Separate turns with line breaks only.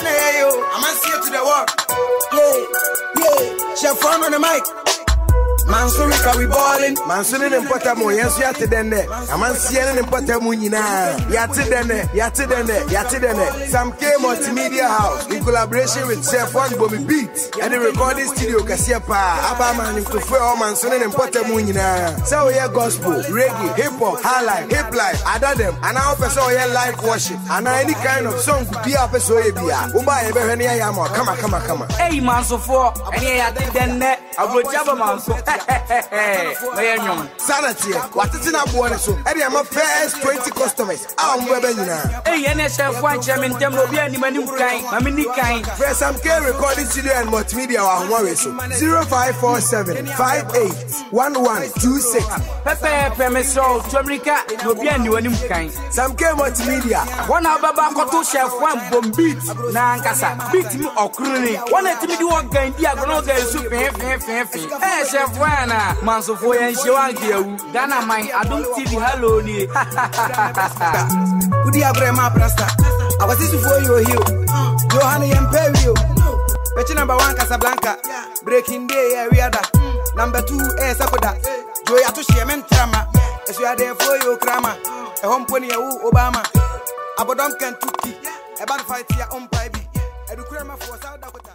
I'm on see to the work. Yeah. Chef Fun on the mic. Mansurika we ballin'.
Mansurin and Potamo, yes, yate dene. A man seeing in Potamunina. Yate dene. Some K Multimedia House in collaboration with Chef One Bobby Beat and the recording studio Kasiapa. Abaman to Fuel Mansurin and Potamunina. So we gospel, reggae, hip hop, highlight, hip life. I done them. And now person here live worship. And any kind of song could be up so ebia. Uba ever any yamo. Come on.
Hey man so for any yate dene. I will jabba man so.
Sanity, what is in our board? So, I am a first 20 customers. I'm webbing.
Hey, NSF one chairman, Tembo, any manu kind, I mean, kind.
First, some care recording studio and multimedia are one so 0547 581126.
Pepe, Pemeso, to America, no be any one kind.
Some care multimedia.
One hour to chef one bomb beat, Nankasa, beat me or crooning. One at me, one kind, Diagono, super, hey, chef one. Manso for and Shawagi, Dana mine, I don't see the hello.
Good day, Brema Prasta. I was this for you here. Johanny and Perio. Betty number 1 Casablanca. Breaking day, we are that. Number 2, Sakoda. Joya to Shemen Trama. As we are there for you, Krama. A home pony, Obama. Abodom Kentucky. About fight here on Pipe. A Krama for South Dakota.